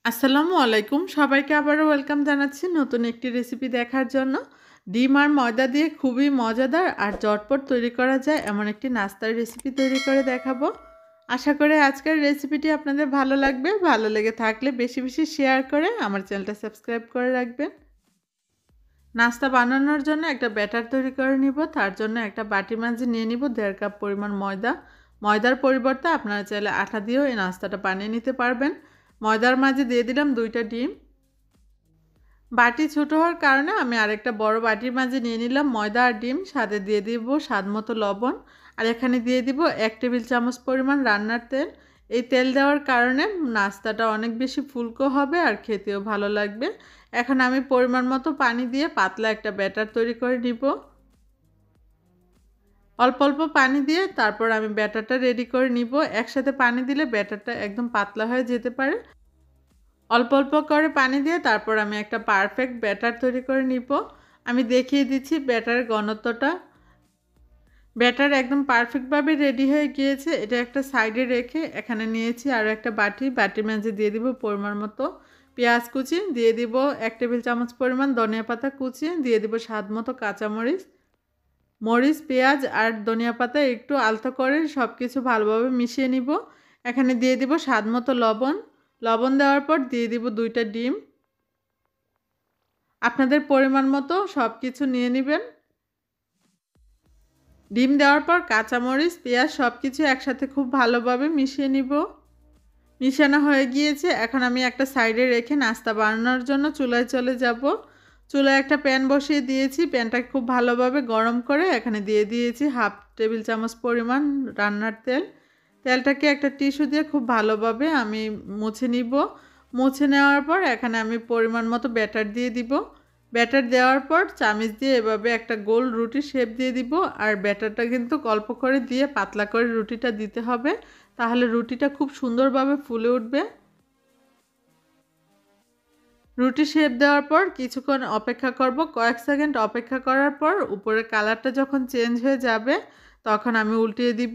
আসসালামু আলাইকুম সবাইকে আবারও ওয়েলকাম জানাচ্ছি নতুন একটি রেসিপি দেখার জন্য। ডিম আর ময়দা দিয়ে খুবই মজাদার আর ঝটপট তৈরি করা যায় এমন একটি নাস্তার রেসিপি তৈরি করে দেখাবো। আশা করি আজকের রেসিপিটি আপনাদের ভালো লাগবে। ভালো লেগে থাকলে বেশি বেশি শেয়ার করে আমার চ্যানেলটা সাবস্ক্রাইব করে রাখবেন। নাস্তা বানানোর জন্য একটা ব্যাটার তৈরি করে নিব। তার জন্য একটা বাটির মাঝে নিয়ে নিব 1.5 কাপ পরিমাণ ময়দা। ময়দার পরিবর্তে আপনারা চাইলে আটা দিয়েও এই নাস্তাটা বানিয়ে নিতে পারবেন। ময়দার মাঝে দিয়ে দিলাম 2টা ডিম। বাটি ছোট হওয়ার কারণে আমি আরেকটা বড় বাটির মাঝে নিয়ে নিলাম ময়দা আর ডিম। সাথে দিয়ে দিব স্বাদমতো লবণ। আর এখানে দিয়ে দিব 1 টেবিল চামচ পরিমাণ রান্নার তেল। এই তেল দেওয়ার কারণে নাস্তাটা অনেক বেশি ফুলকো হবে আর খেতেও ভালো লাগবে। এখন আমি পরিমাণ মতো পানি দিয়ে পাতলা একটা ব্যাটার তৈরি করে নিব। অল্প অল্প পানি দিয়ে তারপর আমি ব্যাটারটা রেডি করে নিব। একসাথে পানি দিলে ব্যাটারটা একদম পাতলা হয়ে যেতে পারে। অল্প অল্প করে পানি দিয়ে তারপর আমি একটা পারফেক্ট ব্যাটার তৈরি করে নিব। আমি দেখিয়ে দিচ্ছি ব্যাটারের ঘনত্বটা। ব্যাটার একদম পারফেক্টভাবে রেডি হয়ে গিয়েছে। এটা একটা সাইডে রেখে এখানে নিয়েছি আরও একটা বাটির মাঝে দিয়ে দিব পরিমাণ মতো পেঁয়াজ কুচি, দিয়ে দিব 1 টেবিল চামচ পরিমাণ ধনিয়া পাতা কুচি, দিয়ে দিব স্বাদ মতো কাঁচামরিচ। মরিচ, পেঁয়াজ আর ধনিয়া পাতা একটু আলতো করে সব কিছু ভালোভাবে মিশিয়ে নিব। এখানে দিয়ে দিব স্বাদ মতো লবণ। লবণ দেওয়ার পর দিয়ে দিব 2টা ডিম। আপনাদের পরিমাণ মতো সব কিছু নিয়ে নেবেন। ডিম দেওয়ার পর কাঁচামরিচ, পেঁয়াজ সব কিছু একসাথে খুব ভালোভাবে মিশিয়ে নিব। মিশানো হয়ে গিয়েছে। এখন আমি একটা সাইডে রেখে নাস্তা বানানোর জন্য চুলায় চলে যাব। চুলায় একটা প্যান বসিয়ে দিয়েছি। প্যানটা খুব ভালোভাবে গরম করে এখানে দিয়ে দিয়েছি 1/2 টেবিল চামচ পরিমাণ রান্নার তেল। তেলটাকে একটা টিস্যু দিয়ে খুব ভালোভাবে আমি মুছে নিব। মুছে নেওয়ার পর এখানে আমি পরিমাণ মতো ব্যাটার দিয়ে দিব। ব্যাটার দেওয়ার পর চামচ দিয়ে এভাবে একটা গোল রুটি শেপ দিয়ে দিব। আর ব্যাটারটা কিন্তু অল্প করে দিয়ে পাতলা করে রুটিটা দিতে হবে, তাহলে রুটিটা খুব সুন্দরভাবে ফুলে উঠবে। রুটি শেপ দেওয়ার পর কিছুক্ষণ অপেক্ষা করব। কয়েক সেকেন্ড অপেক্ষা করার পর উপরের কালারটা যখন চেঞ্জ হয়ে যাবে তখন আমি উল্টিয়ে দিব।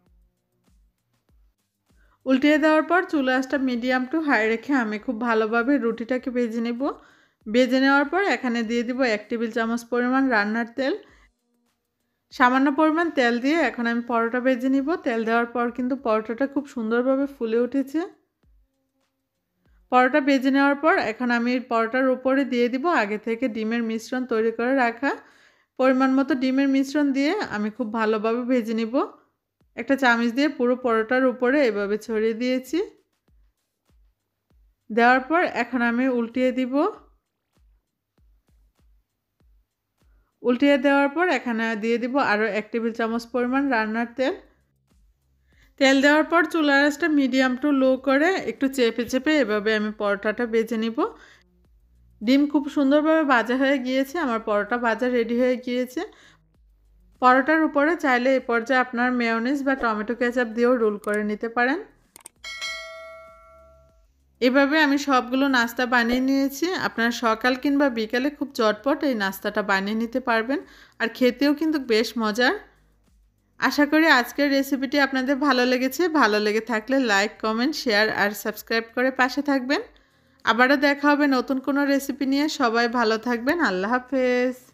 উল্টিয়ে দেওয়ার পর চুলা আঁচটা মিডিয়াম টু হাই রেখে আমি খুব ভালোভাবে রুটিটাকে ভেজে নেব। ভেজে নেওয়ার পর এখানে দিয়ে দিব 1 টেবিল চামচ পরিমাণ রান্নার তেল। সামান্য পরিমাণ তেল দিয়ে এখন আমি পরোটা ভেজে নিব। তেল দেওয়ার পর কিন্তু পরোটাটা খুব সুন্দরভাবে ফুলে উঠেছে। পরোটা ভেজে নেওয়ার পর এখন আমি পরোটার উপরে দিয়ে দিব আগে থেকে ডিমের মিশ্রণ তৈরি করে রাখা। পরিমাণ মতো ডিমের মিশ্রণ দিয়ে আমি খুব ভালোভাবে ভেজে নিব। একটা চামচ দিয়ে পুরো পরোটার উপরে এভাবে ছড়িয়ে দিয়েছি। দেওয়ার পর এখন আমি উল্টিয়ে দিব। উল্টিয়ে দেওয়ার পর এখানে দিয়ে দিব আরও 1 টেবিল চামচ পরিমাণ রান্নার তেল। তেল দেওয়ার পর চুলার আঁচটা মিডিয়াম টু লো করে একটু চেপে চেপে এভাবে আমি পরোটাটা ভেজে নিব। ডিম খুব সুন্দরভাবে ভাজা হয়ে গিয়েছে। আমার পরোটা ভাজা রেডি হয়ে গিয়েছে। পরোটার উপরে চাইলে এই পর্যায়ে আপনার মেয়োনিজ বা টমেটো কেচাপ দিয়েও রোল করে নিতে পারেন। এভাবে আমি সবগুলো নাস্তা বানিয়ে নিয়েছি। আপনারা সকাল কিংবা বিকালে খুব ঝটপট এই নাস্তাটা বানিয়ে নিতে পারবেন আর খেতেও কিন্তু বেশ মজার। আশা করি আজকের রেসিপিটি আপনাদের ভালো লেগেছে। ভালো লেগে থাকলে লাইক, কমেন্ট, শেয়ার আর সাবস্ক্রাইব করে পাশে থাকবেন। আবারও দেখা হবে নতুন কোনো রেসিপি নিয়ে। সবাই ভালো থাকবেন। আল্লাহ হাফেজ।